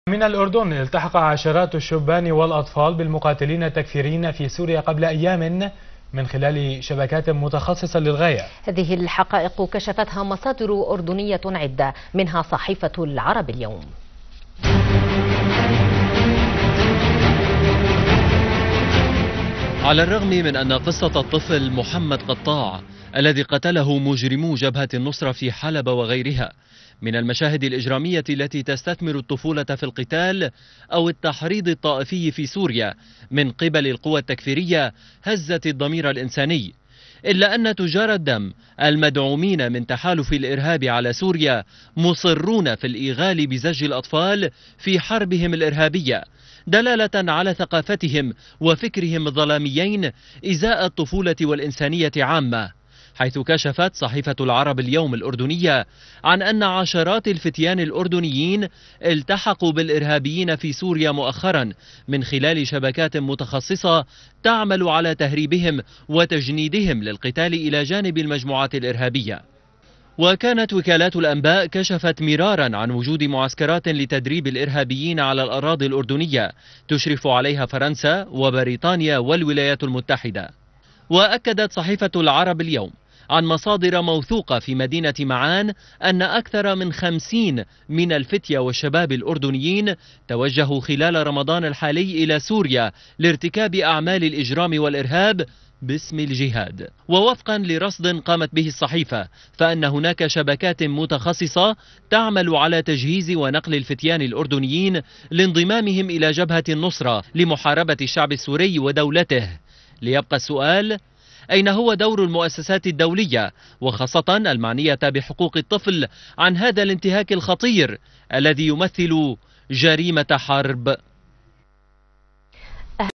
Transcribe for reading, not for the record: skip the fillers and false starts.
من الأردن التحق عشرات الشبان والأطفال بالمقاتلين التكفيريين في سوريا قبل أيام من خلال شبكات متخصصة للغاية. هذه الحقائق كشفتها مصادر أردنية عدة منها صحيفة العرب اليوم. على الرغم من أن قصة الطفل محمد قطاع الذي قتله مجرمو جبهة النصرة في حلب وغيرها من المشاهد الإجرامية التي تستثمر الطفولة في القتال أو التحريض الطائفي في سوريا من قبل القوى التكفيرية هزت الضمير الإنساني، إلا أن تجار الدم المدعومين من تحالف الإرهاب على سوريا مصرون في الإيغال بزج الأطفال في حربهم الإرهابية، دلالة على ثقافتهم وفكرهم الظلاميين إزاء الطفولة والإنسانية عامة. حيث كشفت صحيفة العرب اليوم الأردنية عن أن عشرات الفتيان الأردنيين التحقوا بالإرهابيين في سوريا مؤخرا من خلال شبكات متخصصة تعمل على تهريبهم وتجنيدهم للقتال إلى جانب المجموعات الإرهابية. وكانت وكالات الأنباء كشفت مرارا عن وجود معسكرات لتدريب الإرهابيين على الأراضي الأردنية تشرف عليها فرنسا وبريطانيا والولايات المتحدة. وأكدت صحيفة العرب اليوم عن مصادر موثوقة في مدينة معان أن أكثر من 50 من الفتية والشباب الأردنيين توجهوا خلال رمضان الحالي إلى سوريا لارتكاب أعمال الإجرام والإرهاب باسم الجهاد. ووفقا لرصد قامت به الصحيفة فأن هناك شبكات متخصصة تعمل على تجهيز ونقل الفتيان الأردنيين لانضمامهم إلى جبهة النصرة لمحاربة الشعب السوري ودولته. ليبقى السؤال: أين هو دور المؤسسات الدولية وخاصة المعنية بحقوق الطفل عن هذا الانتهاك الخطير الذي يمثل جريمة حرب؟